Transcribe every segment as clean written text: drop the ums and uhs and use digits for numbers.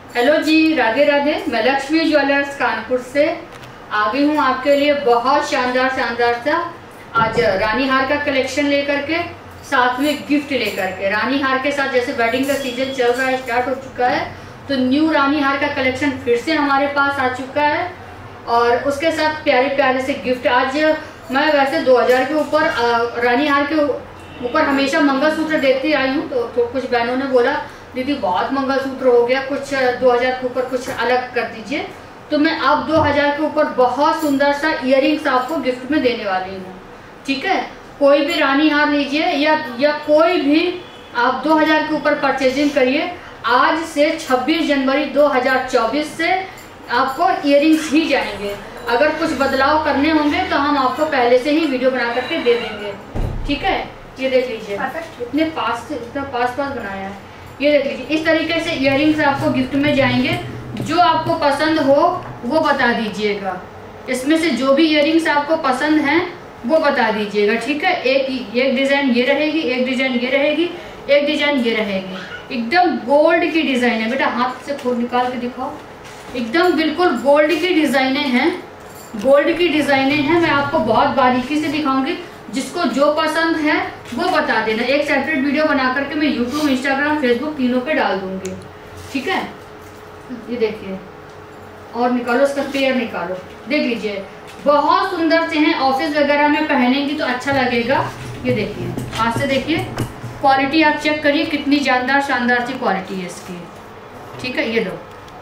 Hello जी, राधे राधे। मैं Lakshmi jewellers Kanpur से आ गई हूँ आपके लिए बहुत शानदार सा आज रानी हार का कलेक्शन लेकर के, साथ में गिफ्ट लेकर के। रानी हार के साथ जैसे वेडिंग का सीजन चल रहा है, स्टार्ट हो चुका है, तो न्यू रानी हार का कलेक्शन फिर से हमारे पास आ चुका है और उसके साथ प्यारे प्यारे से गिफ्ट। आज मैं वैसे 2000 के ऊपर रानी हार के ऊपर हमेशा मंगलसूत्र देखती आई हूँ, तो कुछ बहनों ने बोला दीदी बहुत मंगलसूत्र हो गया, कुछ 2000 के ऊपर कुछ अलग कर दीजिए। तो मैं अब 2000 के ऊपर बहुत सुंदर सा इयररिंग्स आपको गिफ्ट में देने वाली हूँ। ठीक है, कोई भी रानी हार लीजिए या कोई भी आप 2000 के ऊपर परचेजिंग करिए। आज से 26 जनवरी 2024 से आपको इयररिंग्स ही जाएंगे। अगर कुछ बदलाव करने होंगे तो हम आपको पहले से ही वीडियो बना करके दे देंगे। ठीक है, ये देख लीजिए, इतने पास से इतना पास बनाया है। ये देख लीजिए, इस तरीके से इयररिंग्स आपको गिफ्ट में जाएंगे। जो आपको पसंद हो वो बता दीजिएगा। इसमें से जो भी इयररिंग्स आपको पसंद हैं वो बता दीजिएगा। ठीक है, एक डिजाइन ये रहेगी, एक डिजाइन ये रहेगी, एक डिजाइन ये रहेगी। एकदम गोल्ड की डिजाइन है। बेटा हाथ से खोल निकाल के दिखाओ। एकदम बिल्कुल गोल्ड की डिजाइनें हैं, गोल्ड की डिजाइनें हैं। मैं आपको बहुत बारीकी से दिखाऊंगी, जिसको जो पसंद है वो बता देना। एक सेपरेट वीडियो बना करके मैं यूट्यूब, इंस्टाग्राम, फेसबुक तीनों पे डाल दूंगी। ठीक है, ये देखिए, और निकालो इसका पेयर निकालो, देख लीजिए, बहुत सुंदर से हैं। ऑफिस वगैरह में पहनेंगी तो अच्छा लगेगा। ये देखिए, हाथ से देखिए, क्वालिटी आप चेक करिए कितनी जानदार शानदार सी क्वालिटी है इसकी। ठीक है, ये लो,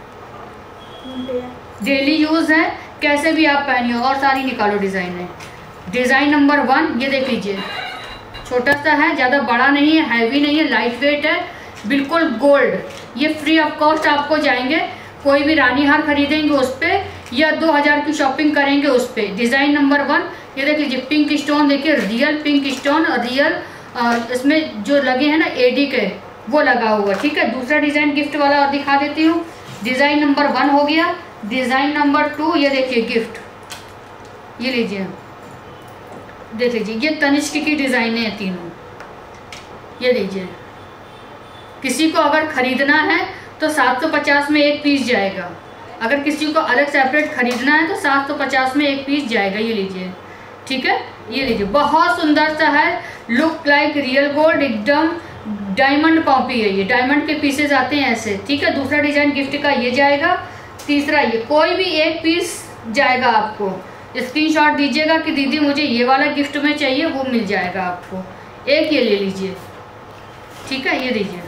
डेली यूज है, कैसे भी आप पहनिए। और सारी निकालो डिजाइन है। डिजाइन नंबर 1 ये देख लीजिए, छोटा सा है, ज्यादा बड़ा नहीं है, हैवी नहीं है, लाइट वेट है, बिल्कुल गोल्ड। ये फ्री ऑफ कॉस्ट आपको जाएंगे। कोई भी रानी हार खरीदेंगे उस पे या 2000 की शॉपिंग करेंगे उस पे। डिजाइन नंबर 1 ये देख लीजिए, पिंक स्टोन देखिए, रियल पिंक स्टोन और रियल इसमें जो लगे हैं ना एडी के, वो लगा हुआ। ठीक है, दूसरा डिजाइन गिफ्ट वाला और दिखा देती हूँ। डिजाइन नंबर 1 हो गया। डिजाइन नंबर 2 ये देखिए गिफ्ट, ये लीजिए, देख लीजिए, ये तनिष्क की डिजाइनें हैं तीनों। ये लीजिए, किसी को अगर खरीदना है तो 750 में एक पीस जाएगा। अगर किसी को अलग सेपरेट खरीदना है तो 750 में एक पीस जाएगा। ये लीजिए, ठीक है, ये लीजिए, बहुत सुंदर सा है, लुक लाइक रियल गोल्ड, एकदम डायमंड कॉपी है। ये डायमंड के पीसेज आते हैं ऐसे। ठीक है, दूसरा डिजाइन गिफ्ट का ये जाएगा। तीसरा ये, कोई भी एक पीस जाएगा आपको। स्क्रीनशॉट दीजिएगा कि दीदी मुझे ये वाला गिफ्ट में चाहिए, वो मिल जाएगा आपको। एक ये ले लीजिए। ठीक है, ये लीजिए,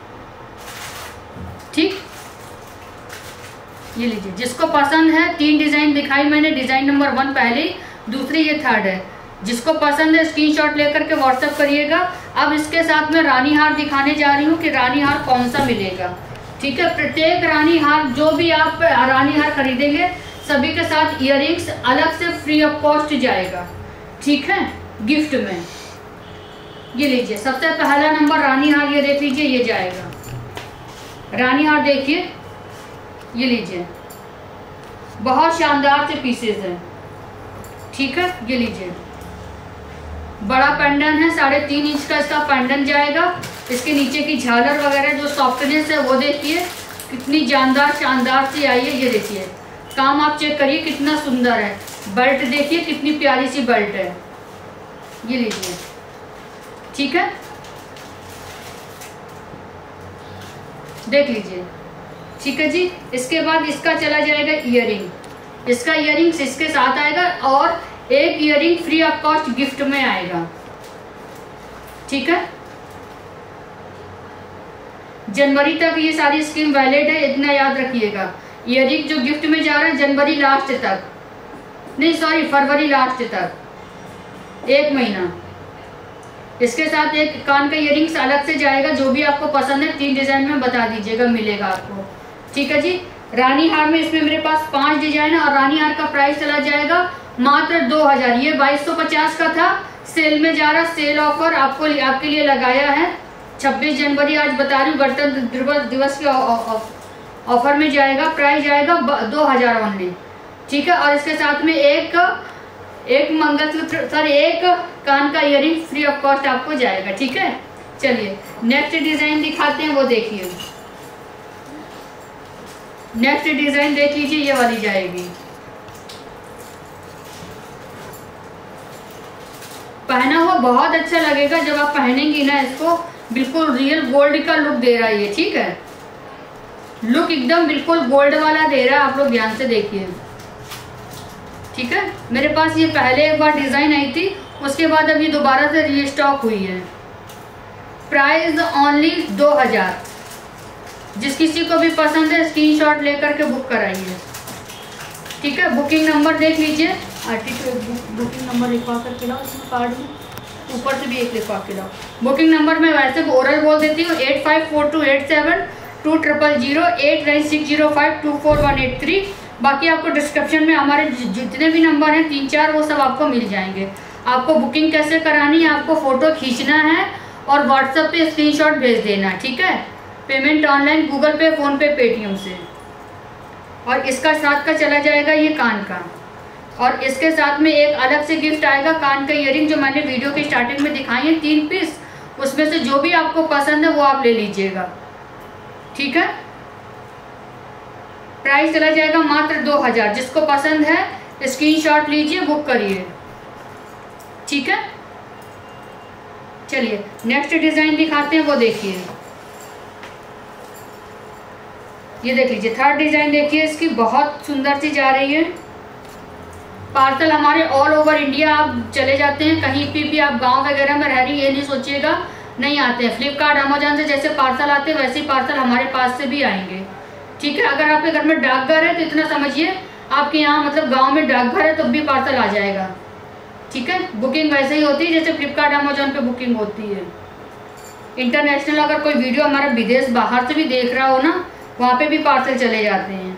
ठीक, ये लीजिए, जिसको पसंद है। 3 डिजाइन दिखाई मैंने, डिजाइन नंबर 1 पहले, दूसरी ये थर्ड है। जिसको पसंद है स्क्रीनशॉट लेकर के व्हाट्सएप करिएगा। अब इसके साथ में रानी हार दिखाने जा रही हूँ कि रानी हार कौन सा मिलेगा। ठीक है, प्रत्येक रानी हार, जो भी आप रानी हार खरीदेंगे सभी के साथ इयररिंग्स अलग से फ्री ऑफ कॉस्ट जाएगा। ठीक है, गिफ्ट में। ये लीजिए, सबसे पहला नंबर रानी हार, ये देख लीजिए, ये जाएगा। रानी हार देखिए, ये लीजिए, बहुत शानदार से पीसेस हैं। ठीक है, ये लीजिए, बड़ा पेंडन है, 3.5 इंच का इसका पेंडन जाएगा। इसके नीचे की झालर वगैरह जो सॉफ्टनेस है वो देखिए, कितनी जानदार शानदार सी आई है। ये देखिए, काम आप चेक करिए कितना सुंदर है। बेल्ट देखिए कितनी प्यारी सी बेल्ट है। ये लीजिए, ठीक है, देख लीजिए। ठीक है जी, इसके बाद इसका चला जाएगा इयररिंग। इसका इयररिंग्स इसके साथ आएगा और एक earring free of cost gift में आएगा। ठीक है, जनवरी तक ये सारी स्कीम वैलिड है, इतना याद रखिएगा। इयररिंग जो गिफ्ट में जा रहा है जनवरी लास्ट तक, नहीं सॉरी फरवरी लास्ट तक, 1 महीना। इसके साथ एक कान का इयररिंग्स अलग से जाएगा। जो भी आपको पसंद है 3 डिजाइन में बता दीजिएगा, मिलेगा आपको। ठीक है जी, रानी हार में इसमें मेरे पास 5 डिजाइन है और रानी हार का प्राइस चला जाएगा मात्र 2000। ये 2250 का था, सेल में जा रहा, सेल ऑफर आपके लिए लगाया है। 26 जनवरी आज बता रही हूँ, गणतंत्र दिवस के ऑफर में जाएगा। प्राइस जाएगा 2000 ओनली। ठीक है, और इसके साथ में एक मंगलसूत्र, सॉरी एक कान का इयररिंग फ्री ऑफ कॉस्ट आपको जाएगा। ठीक है, चलिए नेक्स्ट डिजाइन दिखाते हैं, वो देखिए। नेक्स्ट डिजाइन देख लीजिए, ये वाली जाएगी। पहना हुआ बहुत अच्छा लगेगा, जब आप पहनेंगी ना इसको बिल्कुल रियल गोल्ड का लुक दे रहा है ये, ठीक है, लुक एकदम बिल्कुल गोल्ड वाला दे रहा है। आप लोग ध्यान से देखिए, ठीक है। मेरे पास ये पहले एक बार डिजाइन आई थी, उसके बाद अब ये दोबारा से रीस्टॉक हुई है। Price only 2000। जिस किसी को भी पसंद है स्क्रीनशॉट लेकर के बुक कराइए, ठीक है। बुकिंग नंबर देख लीजिए, बुकिंग नंबर लिखवा कर लाओ इसमें कार्ड में, ऊपर से भी एक लिखवा के लाओ। बुकिंग नंबर मैं वैसे ओरल बोल देती हूँ, 85428723089605248183। बाकी आपको डिस्क्रिप्शन में हमारे जितने भी नंबर हैं 3-4 वो सब आपको मिल जाएंगे। आपको बुकिंग कैसे करानी है, आपको फ़ोटो खींचना है और व्हाट्सएप पे स्क्रीनशॉट भेज देना, ठीक है। Payment online Google Pay, PhonePe, Paytm से। और इसका साथ का चला जाएगा ये कान का, और इसके साथ में एक अलग से गिफ्ट आएगा कान का ईयरिंग, जो मैंने वीडियो की स्टार्टिंग में दिखाई है 3 पीस। उसमें से जो भी आपको पसंद है वो आप ले लीजिएगा, ठीक है। प्राइस चला जाएगा मात्र 2000। जिसको पसंद है स्क्रीनशॉट लीजिए, बुक करिए, ठीक है। चलिए नेक्स्ट डिजाइन दिखाते हैं, वो देखिए, ये देख लीजिए। थर्ड डिजाइन देखिए, इसकी बहुत सुंदर सी जा रही है। पार्सल हमारे ऑल ओवर इंडिया आप चले जाते हैं, कहीं भी आप गांव वगैरह में रह रही, ये नहीं सोचिएगा नहीं आते हैं। फ्लिपकार्ट, अमेजोन से जैसे पार्सल आते हैं वैसे ही पार्सल हमारे पास से भी आएंगे, ठीक है। अगर आपके घर में डाकघर है तो इतना समझिए आपके यहाँ मतलब गांव में डाकघर है तो भी पार्सल आ जाएगा, ठीक है। बुकिंग वैसे ही होती है जैसे फ्लिपकार्ट, अमेजोन पे बुकिंग होती है। इंटरनेशनल अगर कोई वीडियो हमारा विदेश बाहर से भी देख रहा हो ना, वहाँ पे भी पार्सल चले जाते हैं।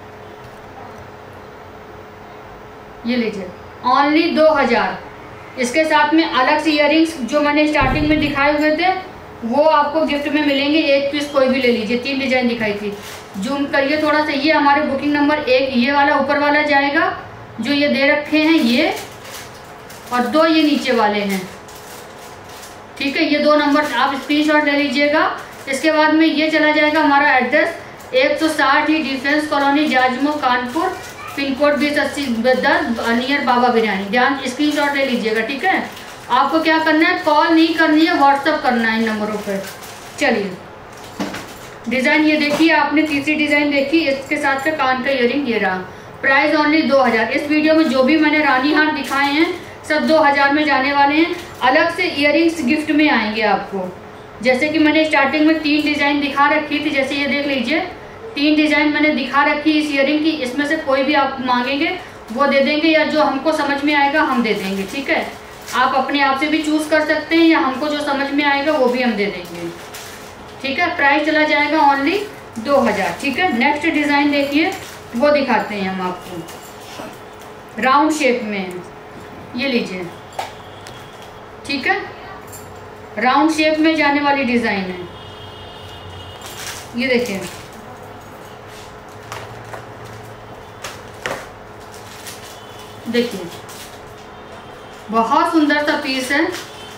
ये लीजिए, ओनली 2000। इसके साथ में अलग से इयररिंग्स जो मैंने स्टार्टिंग में दिखाए हुए थे वो आपको गिफ्ट में मिलेंगे। एक पीस कोई भी ले लीजिए, 3 डिजाइन दिखाई थी। जूम करिए थोड़ा सा। ये हमारे बुकिंग नंबर 1 ये वाला ऊपर वाला जाएगा, जो ये दे रखे हैं ये, और 2 ये नीचे वाले हैं, ठीक है। ये 2 नंबर आप स्क्रीनशॉट ले लीजिएगा। इसके बाद में ये चला जाएगा हमारा एड्रेस 160 ही defence colony, Jajmau, Kanpur, pin code 2080 near Baba biryani. ध्यान स्क्रीनशॉट ले लीजिएगा, ठीक है। आपको क्या करना है, कॉल नहीं करनी है, व्हाट्सअप करना है इन नंबरों पर। चलिए डिज़ाइन ये देखिए, आपने तीसरी डिज़ाइन देखी, इसके साथ का कान का ईयरिंग ये रहा। Price only 2000। इस वीडियो में जो भी मैंने रानी हार दिखाए हैं सब 2000 में जाने वाले हैं। अलग से ईयरिंग्स गिफ्ट में आएंगे आपको। जैसे कि मैंने स्टार्टिंग में 3 डिज़ाइन दिखा रखी थी, जैसे ये देख लीजिए 3 डिज़ाइन मैंने दिखा रखी इस ईयरिंग की। इसमें से कोई भी आप मांगेंगे वो दे देंगे, या जो हमको समझ में आएगा हम दे देंगे, ठीक है। आप अपने आप से भी चूज़ कर सकते हैं, या हमको जो समझ में आएगा वो भी हम दे देंगे, ठीक है। प्राइस चला जाएगा ओनली 2000, ठीक है। नेक्स्ट डिज़ाइन देखिए, वो दिखाते हैं हम आपको। राउंड शेप में ये लीजिए, ठीक है। राउंड शेप में जाने वाली डिज़ाइन है, ये देखिए। देखिए बहुत सुंदर सा पीस है,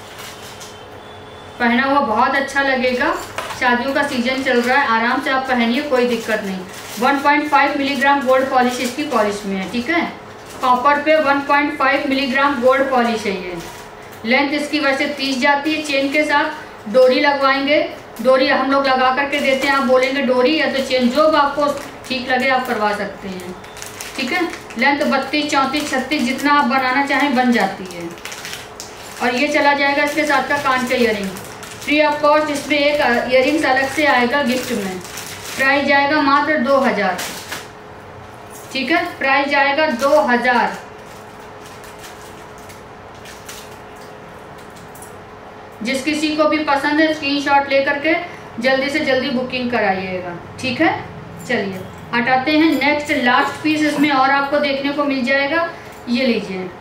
पहना हुआ बहुत अच्छा लगेगा। शादियों का सीजन चल रहा है, आराम से आप पहनिए, कोई दिक्कत नहीं। 1.5 मिलीग्राम गोल्ड पॉलिश इसकी पॉलिश में है, ठीक है। कॉपर पे 1.5 मिलीग्राम गोल्ड पॉलिश है ये। लेंथ इसकी वैसे 30 जाती है। चेन के साथ डोरी लगवाएंगे, डोरी हम लोग लगा करके देते हैं। आप बोलेंगे डोरी या तो चेन, जो आपको ठीक लगे आप करवा सकते हैं, ठीक है। लेंथ 32, 34, 36 जितना आप बनाना चाहें बन जाती है। और ये चला जाएगा इसके साथ का कान का ईयरिंग फ्री ऑफ कॉस्ट। इसमें एक ईयरिंग्स अलग से आएगा गिफ्ट में। प्राइस जाएगा मात्र 2000, ठीक है। प्राइस जाएगा 2000। जिस किसी को भी पसंद है स्क्रीनशॉट लेकर के जल्दी से जल्दी बुकिंग कराइएगा, ठीक है। चलिए हटाते हैं नेक्स्ट लास्ट पीस। इसमें और आपको देखने को मिल जाएगा, ये लीजिए,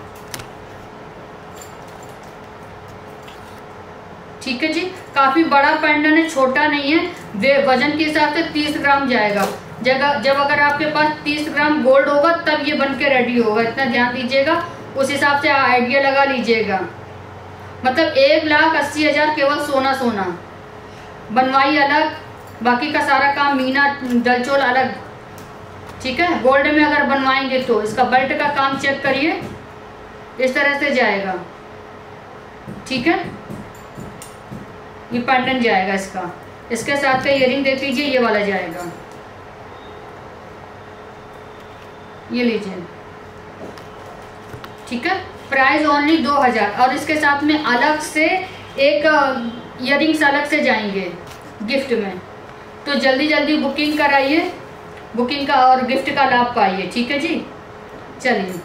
ठीक है जी। काफ़ी बड़ा पेंडेंट है, छोटा नहीं है। वे वजन के हिसाब से 30 ग्राम जाएगा। जब अगर आपके पास 30 ग्राम गोल्ड होगा तब ये बन के रेडी होगा, इतना ध्यान दीजिएगा। उस हिसाब से आइडिया लगा लीजिएगा। मतलब 1,80,000 केवल सोना बनवाई अलग, बाकी का सारा काम मीना डलचोल अलग, ठीक है। गोल्ड में अगर बनवाएंगे तो इसका बेल्ट का काम चेक करिए, इस तरह से जाएगा, ठीक है। ये पैटर्न जाएगा इसका। इसके साथ का इयरिंग देख लीजिए, ये वाला जाएगा, ये लीजिए, ठीक है। प्राइस ओनली 2000 और इसके साथ में अलग से एक इयरिंग्स अलग से जाएंगे गिफ्ट में। तो जल्दी जल्दी बुकिंग कराइए, बुकिंग का और गिफ्ट का लाभ पाइए, ठीक है जी। चलिए,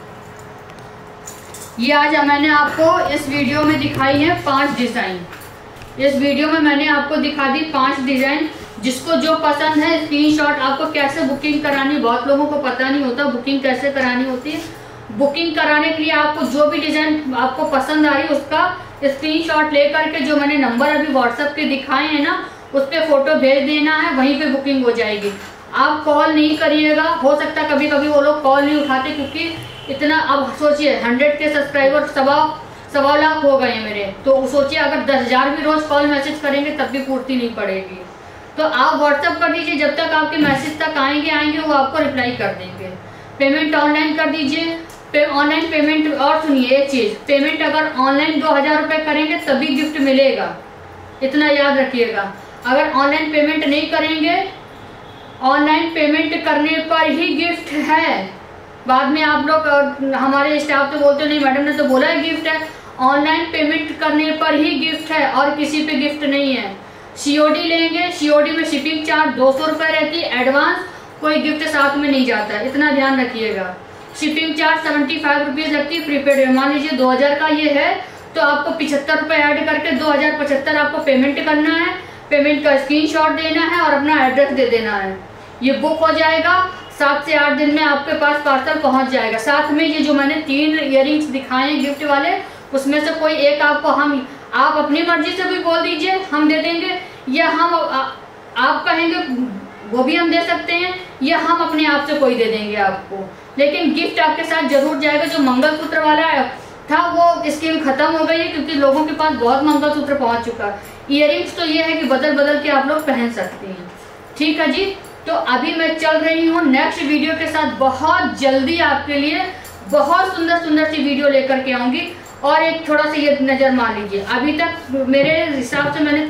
ये आज मैंने आपको इस वीडियो में दिखाई है 5 डिज़ाइन। इस वीडियो में मैंने आपको दिखा दी 5 डिज़ाइन। जिसको जो पसंद है स्क्रीनशॉट, आपको कैसे बुकिंग करानी, बहुत लोगों को पता नहीं होता बुकिंग कैसे करानी होती है। बुकिंग कराने के लिए आपको जो भी डिज़ाइन आपको पसंद आ रही है उसका स्क्रीनशॉट लेकर के जो मैंने नंबर अभी व्हाट्सएप पे दिखाए हैं ना, उस पर फोटो भेज देना है, वहीं पे बुकिंग हो जाएगी। आप कॉल नहीं करिएगा, हो सकता है कभी कभी वो लोग कॉल नहीं उठाते, क्योंकि इतना, अब सोचिए 100 के सब्सक्राइबर सवा लाख हो गए मेरे, तो सोचिए अगर 10,000 भी रोज कॉल मैसेज करेंगे तब भी पूर्ति नहीं पड़ेगी। तो आप व्हाट्सएप कर दीजिए, जब तक आपके मैसेज तक आएंगे वो आपको रिप्लाई कर देंगे। पेमेंट ऑनलाइन कर दीजिए, ऑनलाइन पेमेंट। और सुनिए एक चीज़, पेमेंट अगर ऑनलाइन 2000 रुपये करेंगे तभी गिफ्ट मिलेगा, इतना याद रखिएगा। अगर ऑनलाइन पेमेंट नहीं करेंगे, ऑनलाइन पेमेंट करने पर ही गिफ्ट है। बाद में आप लोग हमारे स्टाफ तो बोलते नहीं, मैडम ने तो बोला है गिफ्ट है। ऑनलाइन पेमेंट करने पर ही गिफ्ट है और किसी पे गिफ्ट नहीं है। सीओडी लेंगे, सीओडी में शिपिंग चार्ज 200 रुपये रहती है, एडवांस कोई गिफ्ट साथ में नहीं जाता है, इतना ध्यान रखिएगा। शिपिंग चार्ज 75 रुपीज़ लगती है प्रीपेड में। मान लीजिए 2000 का ये है तो आपको 75 रुपये ऐड करके 2075 आपको पेमेंट करना है। पेमेंट का स्क्रीनशॉट देना है और अपना एड्रेस दे देना है। ये बुक हो जाएगा, 7 से 8 दिन में आपके पास पार्सल पहुंच जाएगा। साथ में ये जो मैंने 3 इयरिंग्स दिखाए हैं गिफ्ट वाले, उसमें से कोई एक आपको आप अपनी मर्जी से भी बोल दीजिए, हम दे देंगे, या हम आप कहेंगे वो भी हम दे सकते हैं, या हम अपने आप से कोई दे देंगे आपको। लेकिन गिफ्ट आपके साथ जरूर जाएगा। जो मंगलसूत्र वाला था वो स्कीम खत्म हो गई है, क्योंकि लोगों के पास बहुत मंगलसूत्र पहुंच चुका है। इयरिंग्स तो ये है कि बदल बदल के आप लोग पहन सकते हैं, ठीक है जी। तो अभी मैं चल रही हूँ नेक्स्ट वीडियो के साथ, बहुत जल्दी आपके लिए बहुत सुंदर सुंदर सी वीडियो लेकर के आऊंगी। और एक थोड़ा सा ये नज़र मान लीजिए, अभी तक मेरे हिसाब से मैंने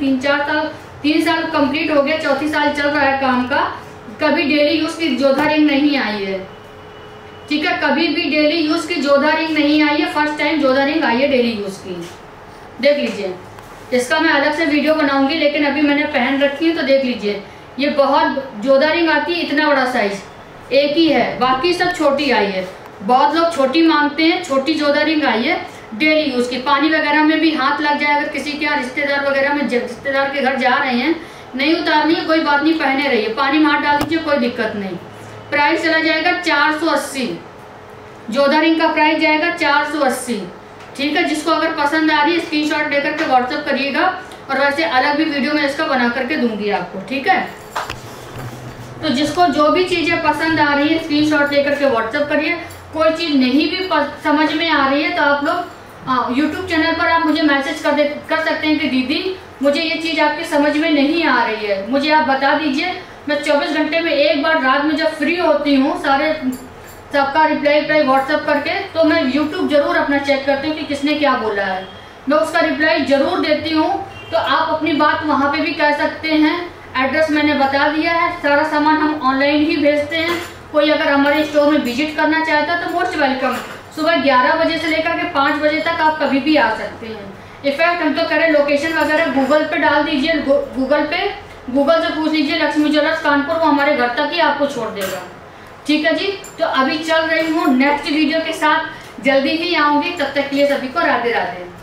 3 साल कंप्लीट हो गए, 4थी साल चल रहा है काम का, कभी डेली यूज की जोधा रिंग नहीं आई है, ठीक है। कभी भी डेली यूज की जोधा रिंग नहीं आई है, फर्स्ट टाइम जोधा रिंग आई है डेली यूज की। देख लीजिए, इसका मैं अलग से वीडियो बनाऊंगी, लेकिन अभी मैंने पहन रखी है तो देख लीजिए। ये बहुत जोधा रिंग आती है, इतना बड़ा साइज एक ही है, बाकी सब छोटी आई है। बहुत लोग छोटी मांगते हैं, छोटी जोधा रिंग आई है डेली यूज की। पानी वगैरह में भी हाथ लग जाए, अगर किसी के यहाँ रिश्तेदार वगैरह में, रिश्तेदार के घर जा रहे हैं, नहीं उतारनी है कोई बात नहीं, पहने रहिए, पानी में हाथ डाल दीजिए, कोई दिक्कत नहीं। प्राइस चला जाएगा 480, जोधा रिंग का प्राइस जाएगा 480, ठीक है। जिसको अगर पसंद आ रही है स्क्रीनशॉट लेकर के व्हाट्सएप करिएगा, और वैसे अलग भी वीडियो में इसका बना करके दूंगी आपको, ठीक है। तो जिसको जो भी चीजें पसंद आ रही है स्क्रीनशॉट लेकर के व्हाट्सएप करिए। कोई चीज नहीं भी समझ में आ रही है तो आप लोग यूट्यूब चैनल पर आप मुझे मैसेज कर सकते हैं कि दीदी मुझे ये चीज आपकी समझ में नहीं आ रही है, मुझे आप बता दीजिए। मैं 24 घंटे में एक बार रात में जब फ्री होती हूँ, सारे सबका रिप्लाई व्हाट्सएप करके, तो मैं यूट्यूब जरूर अपना चेक करती हूँ कि किसने क्या बोला है, मैं उसका रिप्लाई जरूर देती हूँ। तो आप अपनी बात वहाँ पे भी कह सकते हैं। एड्रेस मैंने बता दिया है, सारा सामान हम ऑनलाइन ही भेजते हैं। कोई अगर हमारे स्टोर में विजिट करना चाहता है तो मोस्ट वेलकम। सुबह 11 बजे से लेकर के 5 बजे तक आप कभी भी आ सकते हैं। इनफैक्ट हम तो करें लोकेशन वगैरह गूगल पे डाल दीजिए, गूगल से पूछ लीजिए लक्ष्मी ज्वेलर्स कानपुर, वो हमारे घर तक ही आपको छोड़ देगा, ठीक है जी। तो अभी चल रही हूँ नेक्स्ट वीडियो के साथ, जल्दी ही आऊँगी, तब तक के लिए सभी को राधे राधे।